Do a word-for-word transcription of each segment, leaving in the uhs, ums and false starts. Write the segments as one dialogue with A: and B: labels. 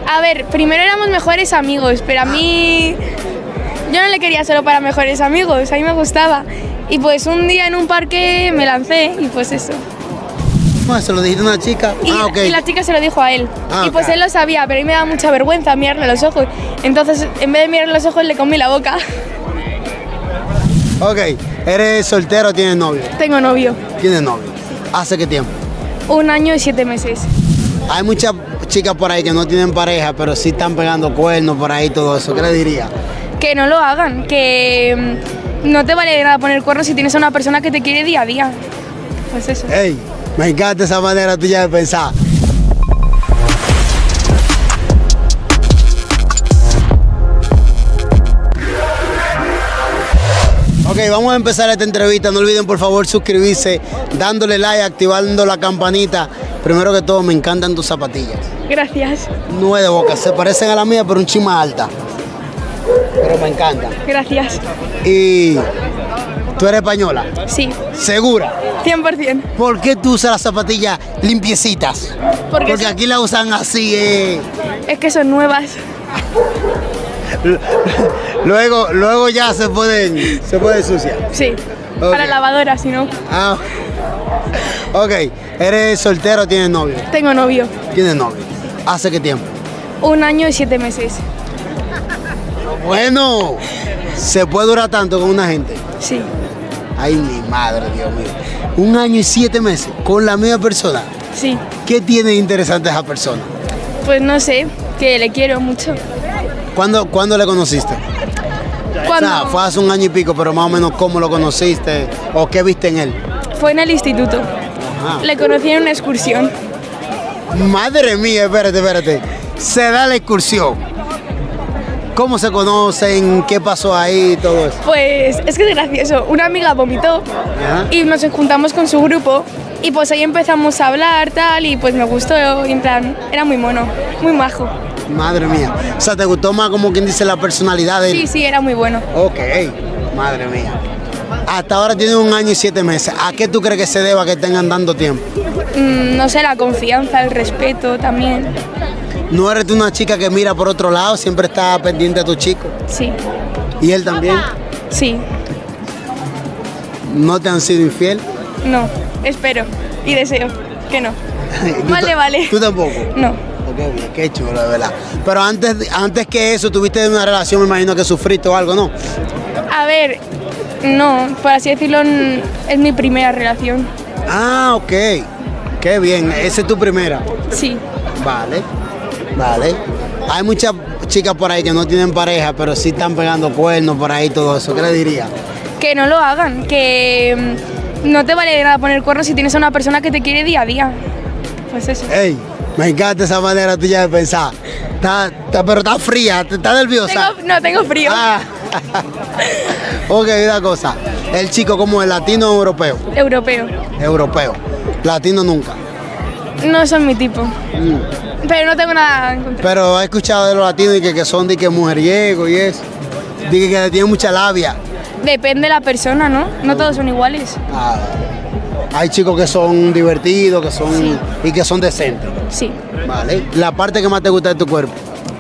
A: A ver, primero éramos mejores amigos, pero a mí yo no le quería solo para mejores amigos, a mí me gustaba. Y pues un día en un parque me lancé y pues eso.
B: Bueno, ¿se lo dijiste a una chica?
A: Y,
B: ah, ok.
A: y la chica se lo dijo a él.
B: Ah,
A: y pues
B: okay.
A: él lo sabía, pero a mí me da mucha vergüenza mirarle a los ojos. Entonces, en vez de mirarle a los ojos, le comí la boca.
B: Ok, ¿eres soltero o tienes novio?
A: Tengo novio.
B: ¿Tienes novio? ¿Hace qué tiempo?
A: Un año y siete meses.
B: Hay muchas chicas por ahí que no tienen pareja, pero sí están pegando cuernos por ahí, todo eso. ¿Qué le diría?
A: Que no lo hagan, que mm, no te vale de nada poner cuernos si tienes a una persona que te quiere día a día. Pues eso.
B: Ey, me encanta esa manera tuya de pensar. Ok, vamos a empezar esta entrevista. No olviden por favor suscribirse, dándole like, activando la campanita. Primero que todo, me encantan tus zapatillas.
A: Gracias.
B: Nueve de boca, se parecen a la mía, pero un chin más alta. Pero me encantan.
A: Gracias.
B: Y tú eres española.
A: Sí,
B: ¿Segura?
A: cien por ciento.
B: ¿Por qué tú usas las zapatillas limpiecitas?
A: Porque,
B: Porque aquí las usan así, eh.
A: es que son nuevas.
B: Luego, luego ya se pueden, se puede suciar.
A: Sí,
B: Ok.
A: para lavadora, si no.
B: Ah. Ok, ¿eres soltero o tienes novio?
A: Tengo novio.
B: ¿Tienes novio? ¿Hace qué tiempo?
A: Un año y siete meses.
B: Bueno, ¿se puede durar tanto con una gente?
A: Sí.
B: Ay, mi madre, Dios mío. Un año y siete meses con la misma persona.
A: Sí.
B: ¿Qué tiene de interesante esa persona?
A: Pues no sé, que le quiero mucho.
B: ¿Cuándo, ¿cuándo le conociste?
A: Cuando
B: O sea, fue hace un año y pico, pero más o menos cómo lo conociste o qué viste en él.
A: fue en el instituto.
B: Ajá.
A: Le conocí en una excursión.
B: Madre mía, espérate, espérate. Se da la excursión. ¿Cómo se conocen? ¿Qué pasó ahí? Todo eso.
A: Pues es que es gracioso. Una amiga vomitó
B: Ajá.
A: y nos juntamos con su grupo y pues ahí empezamos a hablar tal y pues me gustó y en plan, era muy mono, muy majo.
B: Madre mía. O sea, ¿te gustó más como quien dice la personalidad de él?
A: Sí, sí, era muy bueno.
B: Ok, madre mía. Hasta ahora tiene un año y siete meses. ¿A qué tú crees que se deba que tengan dando tiempo?
A: Mm, no sé, la confianza, el respeto también.
B: ¿No eres tú una chica que mira por otro lado? Siempre está pendiente a tu chico.
A: Sí,
B: ¿Y él también?
A: sí,
B: ¿No te han sido infiel?
A: no, espero y deseo que no.
B: ¿Tú
A: Vale,
B: ta-
A: vale.
B: ¿Tú tampoco?
A: No,
B: Ok, bien, qué chulo, de verdad. Pero antes, antes que eso, tuviste una relación, me imagino que sufriste o algo, ¿no?
A: a ver, no, por así decirlo, n- es mi primera relación.
B: Ah, ok. Qué bien. Esa es tu primera.
A: Sí,
B: Vale, vale. Hay muchas chicas por ahí que no tienen pareja, pero sí están pegando cuernos por ahí, todo eso. ¿Qué le diría?
A: que no lo hagan, que mm, no te vale de nada poner cuernos si tienes a una persona que te quiere día a día. Pues eso.
B: Ey, me encanta esa manera tuya de pensar. Está, está- pero está fría, está nerviosa.
A: Tengo- no, tengo frío.
B: Ah. Ok, una cosa. El chico, como es latino o europeo?
A: Europeo.
B: Europeo. Latino nunca.
A: No son mi tipo.
B: Mm.
A: Pero no tengo nada en contra.
B: Pero he escuchado de los latinos y que, que son de que mujeriegos y eso. Dije que tienen mucha labia.
A: Depende de la persona, ¿no? No todos son iguales.
B: Ah, hay chicos que son divertidos, que son
A: Sí.
B: y que son decentes.
A: Sí.
B: Vale. La parte que más te gusta de tu cuerpo.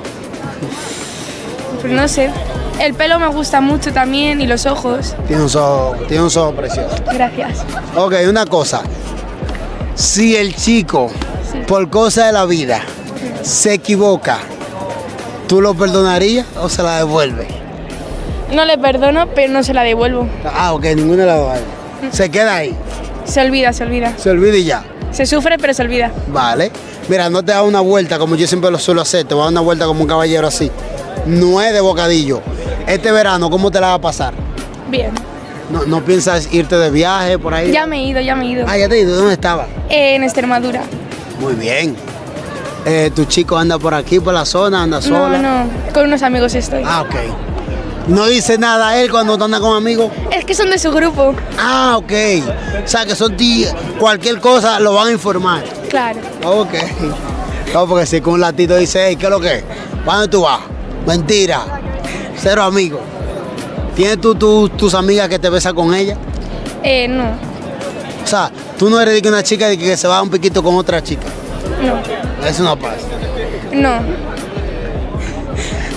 A: Pues no sé. El pelo me gusta mucho también y los ojos.
B: Tiene un ojo, tiene un ojo precioso.
A: Gracias.
B: Ok, una cosa. Si el chico,
A: Sí.
B: por cosa de la vida, se equivoca, ¿tú lo perdonarías o se la devuelves?
A: No le perdono, pero no se la devuelvo.
B: Ah, ok, ninguna de las dos. Se queda ahí,
A: Se olvida, se olvida.
B: se olvida y ya.
A: Se sufre, pero se olvida.
B: Vale. Mira, no te da una vuelta como yo siempre lo suelo hacer, te voy a dar una vuelta como un caballero así. No es de bocadillo. Este verano, ¿cómo te la va a pasar?
A: Bien.
B: ¿No, no piensas irte de viaje por ahí?
A: Ya me he ido, ya me he ido.
B: Ah, ya te he ido. ¿Dónde estaba?
A: En Extremadura.
B: Muy bien. Eh, ¿Tu chico anda por aquí, por la zona? ¿Anda
A: No,
B: sola?
A: no. Con unos amigos estoy.
B: Ah, ok. ¿No dice nada él cuando anda con amigos?
A: Es que son de su grupo.
B: Ah, ok. O sea, que son ti, cualquier cosa lo van a informar.
A: Claro.
B: Ok. No, porque si con un latito dice, hey, ¿qué es lo que es? ¿Para dónde tú vas? Mentira. Cero amigos. ¿Tienes tú, tú tus amigas que te besan con ella?
A: Eh, no.
B: O sea, tú no eres de que una chica de que se va un piquito con otra chica.
A: No.
B: Eso no pasa.
A: No.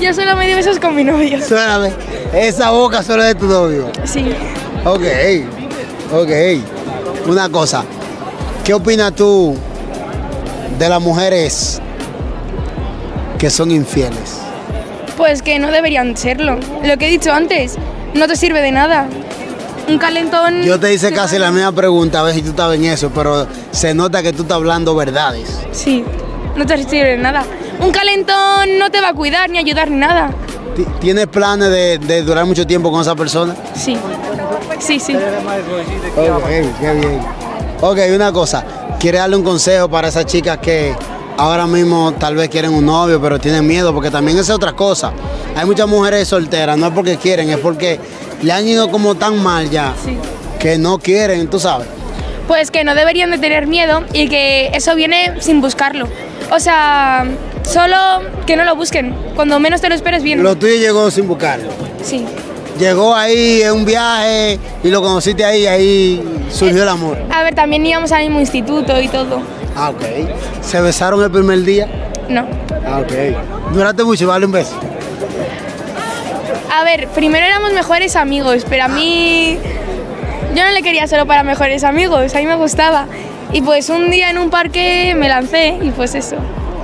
A: Yo solo me di besos con mi novio.
B: Suéname, esa boca solo es de tu novio.
A: Sí.
B: Ok, ok. Una cosa, ¿qué opinas tú de las mujeres que son infieles?
A: Pues que no deberían serlo. Lo que he dicho antes, no te sirve de nada. Un calentón...
B: Yo te hice casi la misma pregunta, a ver si tú estabas en eso, pero se nota que tú estás hablando verdades.
A: Sí, no te sirve de nada. Un calentón no te va a cuidar, ni ayudar, ni nada.
B: ¿Tienes planes de, de durar mucho tiempo con esa persona?
A: Sí, sí, sí.
B: Ok, qué bien. Ok, una cosa, ¿quieres darle un consejo para esas chicas que ahora mismo tal vez quieren un novio, pero tienen miedo? Porque también esa es otra cosa. Hay muchas mujeres solteras, no es porque quieren, es porque le han ido como tan mal ya,
A: Sí.
B: que no quieren, tú sabes.
A: Pues que no deberían de tener miedo y que eso viene sin buscarlo. O sea, solo que no lo busquen. Cuando menos te lo esperes, viene.
B: Lo tuyo llegó sin buscarlo.
A: Sí.
B: Llegó ahí en un viaje y lo conociste ahí y ahí surgió el amor.
A: A ver, también íbamos al mismo instituto y todo.
B: Ah, ok. ¿Se besaron el primer día?
A: No.
B: Ah, ok. ¿Duraste mucho? Vale un beso.
A: A ver, primero éramos mejores amigos, pero a mí... Yo no le quería solo para mejores amigos, a mí me gustaba. Y pues un día en un parque me lancé y pues eso.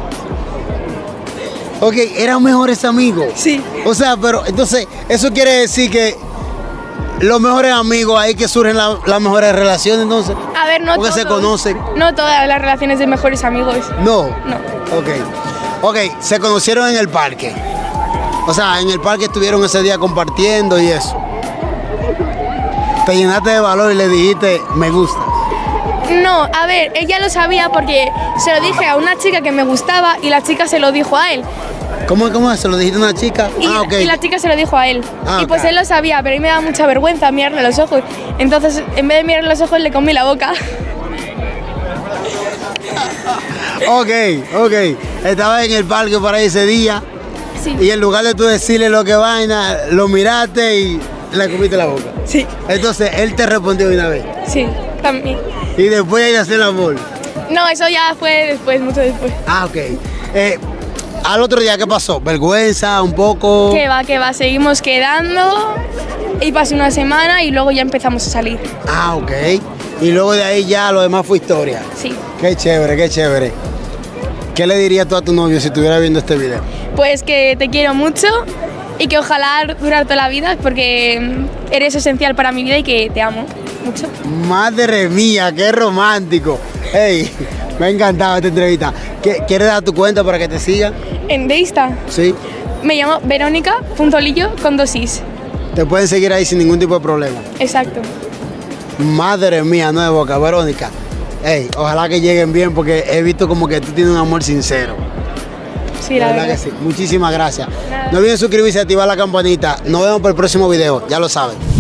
B: Ok, eran mejores amigos.
A: Sí.
B: O sea, pero entonces, eso quiere decir que los mejores amigos, ahí que surgen la- las mejores relaciones, entonces.
A: A ver, no
B: Porque se
A: todos.
B: conocen.
A: No todas las relaciones de mejores amigos.
B: No.
A: No.
B: Ok. Ok, se conocieron en el parque. O sea, en el parque estuvieron ese día compartiendo y eso. Te llenaste de valor y le dijiste, me gusta.
A: No, a ver, ella lo sabía porque se lo dije a una chica que me gustaba y la chica se lo dijo a él.
B: ¿Cómo, cómo es? ¿Se lo dijiste a una chica?
A: Y,
B: ah, ok.
A: y la chica se lo dijo a él.
B: Ah,
A: y pues
B: ok.
A: él lo sabía, pero a mí me da mucha vergüenza mirarle a los ojos. Entonces, en vez de mirarle a los ojos, le comí la boca.
B: Ok, ok. Estabas en el parque por ahí ese día
A: Sí.
B: y en lugar de tú decirle lo que vaina, lo miraste y le comiste la boca.
A: Sí,
B: Entonces él te respondió de una vez.
A: sí, también.
B: Y después hay de hacer el amor.
A: No, eso ya fue después, mucho después.
B: Ah, ok. Eh, al otro día, ¿qué pasó? ¿Vergüenza? ¿Un poco?
A: Que va, que va, seguimos quedando y pasó una semana y luego ya empezamos a salir.
B: Ah, ok. Y luego de ahí ya lo demás fue historia.
A: Sí.
B: Qué chévere, qué chévere. ¿Qué le dirías tú a tu novio si estuviera viendo este video?
A: Pues que te quiero mucho y que ojalá durar toda la vida porque mm, eres esencial para mi vida y que te amo mucho.
B: Madre mía, qué romántico. Hey, me ha encantado esta entrevista. ¿Qué- ¿Quieres dar tu cuenta para que te sigan?
A: En de Insta
B: Sí.
A: me llamo Verónica.lillo con dos is.
B: Te pueden seguir ahí sin ningún tipo de problema.
A: Exacto.
B: Madre mía, no de boca, Verónica. Hey, ojalá que lleguen bien porque he visto como que tú tienes un amor sincero.
A: Sí,
B: De
A: la
B: verdad
A: verdad.
B: que sí. Muchísimas gracias.
A: Nada.
B: No olviden suscribirse y activar la campanita. Nos vemos por el próximo video, ya lo saben.